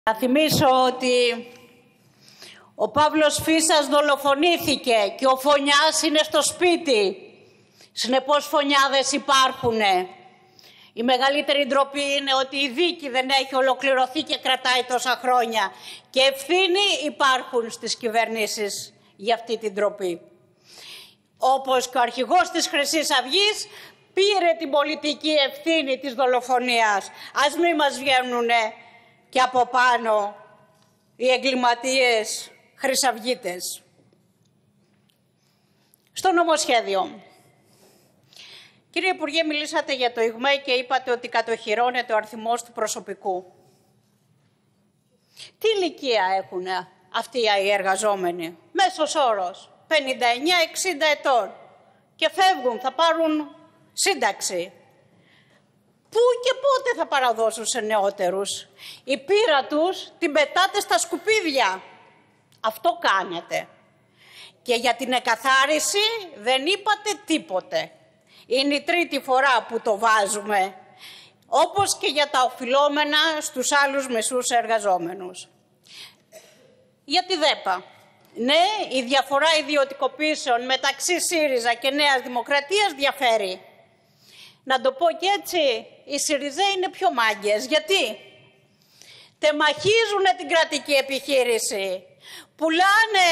Να θυμίσω ότι ο Παύλος Φύσας δολοφονήθηκε και ο Φωνιάς είναι στο σπίτι. Συνεπώς φωνιάδες υπάρχουνε. Η μεγαλύτερη ντροπή είναι ότι η δίκη δεν έχει ολοκληρωθεί και κρατάει τόσα χρόνια. Και ευθύνη υπάρχουν στις κυβερνήσεις για αυτή την ντροπή. Όπως και ο αρχηγός της Χρυσής Αυγής πήρε την πολιτική ευθύνη της δολοφονίας. Ας μην μας βγαίνουνε και από πάνω οι εγκληματίες χρυσαυγίτες. Στο νομοσχέδιο. Κύριε Υπουργέ, μιλήσατε για το ΙΓΜΕ και είπατε ότι κατοχυρώνεται ο αριθμός του προσωπικού. Τι ηλικία έχουν αυτοί οι εργαζόμενοι? Μέσος όρος 59-60 ετών και φεύγουν, θα πάρουν σύνταξη. Πού και πότε θα παραδώσουν σε νεότερους? Η πείρα τους την πετάτε στα σκουπίδια. Αυτό κάνετε. Και για την εκαθάριση δεν είπατε τίποτε. Είναι η τρίτη φορά που το βάζουμε, όπως και για τα οφειλόμενα στους άλλους μεσούς εργαζόμενους. Για τη ΔΕΠΑ. Ναι, η διαφορά ιδιωτικοποιήσεων μεταξύ ΣΥΡΙΖΑ και Νέας Δημοκρατίας διαφέρει. Να το πω και έτσι, οι ΣΥΡΙΖΑ είναι πιο μάγκες. Γιατί? Τεμαχίζουν την κρατική επιχείρηση. Πουλάνε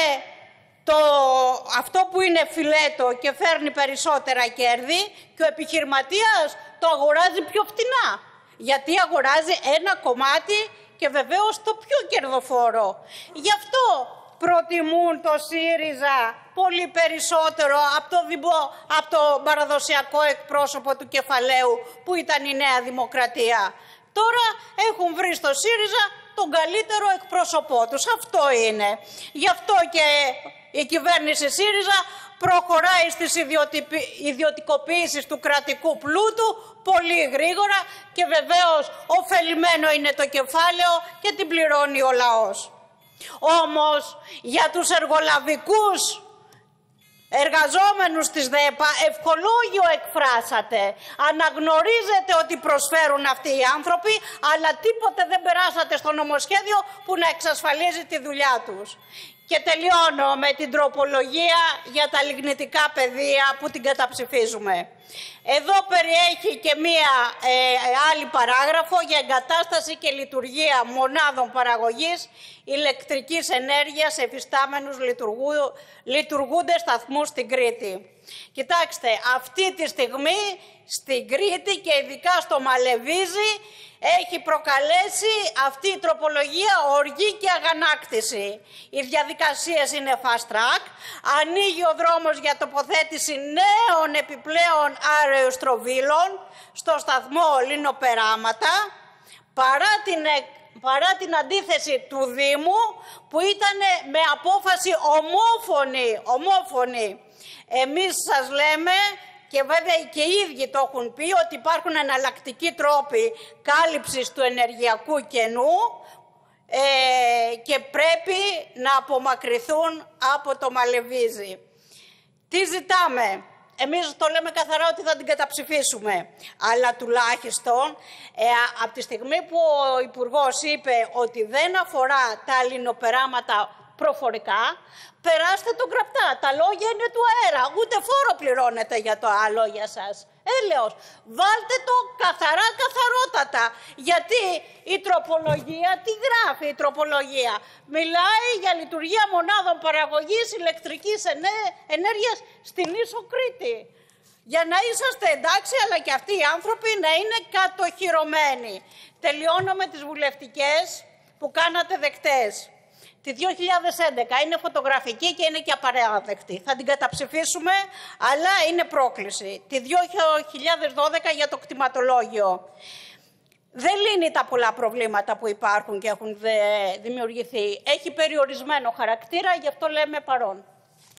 αυτό που είναι φιλέτο και φέρνει περισσότερα κέρδη και ο επιχειρηματίας το αγοράζει πιο φτηνά. Γιατί αγοράζει ένα κομμάτι και βεβαίως το πιο κερδοφόρο. Γι' αυτό προτιμούν το ΣΥΡΙΖΑ πολύ περισσότερο από το παραδοσιακό εκπρόσωπο του κεφαλαίου που ήταν η Νέα Δημοκρατία. Τώρα έχουν βρει στο ΣΥΡΙΖΑ τον καλύτερο εκπρόσωπό τους. Αυτό είναι. Γι' αυτό και η κυβέρνηση ΣΥΡΙΖΑ προχωράει στις ιδιωτικοποιήσεις του κρατικού πλούτου πολύ γρήγορα και βεβαίως ωφελημένο είναι το κεφάλαιο και την πληρώνει ο λαός. Όμως για τους εργολαβικούς εργαζόμενους της ΔΕΠΑ ευχολόγιο εκφράσατε. Αναγνωρίζετε ότι προσφέρουν αυτοί οι άνθρωποι, αλλά τίποτε δεν περάσατε στο νομοσχέδιο που να εξασφαλίζει τη δουλειά τους. Και τελειώνω με την τροπολογία για τα λιγνητικά πεδία που την καταψηφίζουμε. Εδώ περιέχει και μία άλλη παράγραφο για εγκατάσταση και λειτουργία μονάδων παραγωγής ηλεκτρικής ενέργειας σε εφιστάμενους λειτουργούντες σταθμούς στην Κρήτη. Κοιτάξτε, αυτή τη στιγμή στην Κρήτη και ειδικά στο Μαλεβίζι έχει προκαλέσει αυτή η τροπολογία οργή και αγανάκτηση. Οι διαδικασίες είναι fast track, ανοίγει ο δρόμος για τοποθέτηση νέων επιπλέον αεροστροβίλων στο σταθμό Λινοπεράματα, παρά την αντίθεση του Δήμου που ήταν με απόφαση ομόφωνη. Εμείς σας λέμε, και βέβαια και οι ίδιοι το έχουν πει, ότι υπάρχουν εναλλακτικοί τρόποι κάλυψης του ενεργειακού κενού και πρέπει να απομακρυνθούν από το Μαλεβίζι. Τι ζητάμε? Εμείς το λέμε καθαρά ότι θα την καταψηφίσουμε, αλλά τουλάχιστον από τη στιγμή που ο Υπουργός είπε ότι δεν αφορά τα λινοπεράματα προφορικά, περάστε τον γραπτά. Τα λόγια είναι του αέρα. Ούτε φόρο πληρώνετε για τα λόγια σας. Έλεος. Βάλτε το καθαρά, καθαρότατα. Γιατί η τροπολογία, τι γράφει η τροπολογία? Μιλάει για λειτουργία μονάδων παραγωγής ηλεκτρικής ενέργειας στην Ίσο Κρήτη. Για να είσαστε εντάξει, αλλά και αυτοί οι άνθρωποι να είναι κατοχυρωμένοι. Τελειώνω με τις βουλευτικές που κάνατε δεκτές. Τη 2011 είναι φωτογραφική και είναι και απαράδεκτη. Θα την καταψηφίσουμε, αλλά είναι πρόκληση. Τη 2012 για το κτηματολόγιο. Δεν λύνει τα πολλά προβλήματα που υπάρχουν και έχουν δημιουργηθεί. Έχει περιορισμένο χαρακτήρα, γι' αυτό λέμε παρόν.